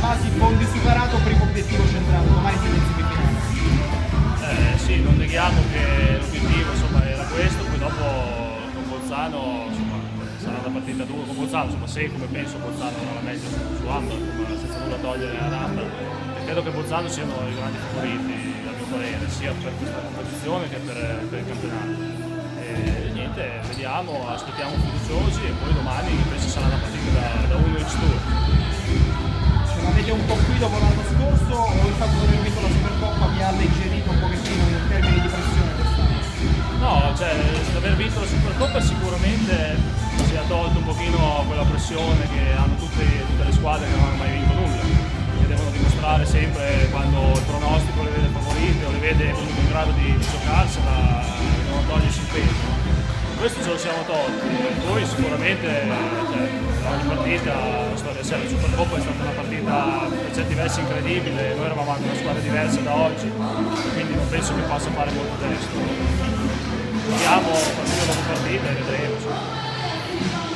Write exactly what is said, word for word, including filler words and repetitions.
quasi fondi superato, primo obiettivo centrale, domani siete in semifinale. Eh, sì, non neghiamo che l'obiettivo insomma, era questo, poi dopo con Bolzano insomma, sarà una partita dura con Bolzano, insomma, se come penso Bolzano non la meglio su, su Amber, senza nulla togliere ad Amber, e credo che Bolzano siano i grandi favoriti, a mio parere, sia per questa competizione che per, per il campionato. E niente, vediamo, aspettiamo fiduciosi e poi domani penso sarà una partita da, da uno X Tour. Ce l'avete un po' qui dopo l'anno scorso o il fatto di aver vinto la Supercoppa vi ha alleggerito un pochettino in termini di pressione quest'anno? No, cioè l'aver vinto la Supercoppa sicuramente si è tolto un pochino quella pressione che hanno tutte, tutte le squadre che non hanno mai vinto nulla, che devono dimostrare sempre quando il pronostico le vede favorite o le vede comunque in grado di, di giocarsela, devono togliersi il peso. Questo ce lo siamo tolti, poi sicuramente cioè, ogni partita, la storia seria, la Supercoppa è stata una partita per certi versi incredibile, noi eravamo anche una squadra diversa da oggi, quindi non penso che possa fare molto testo. Vediamo partita dopo partita e vedremo.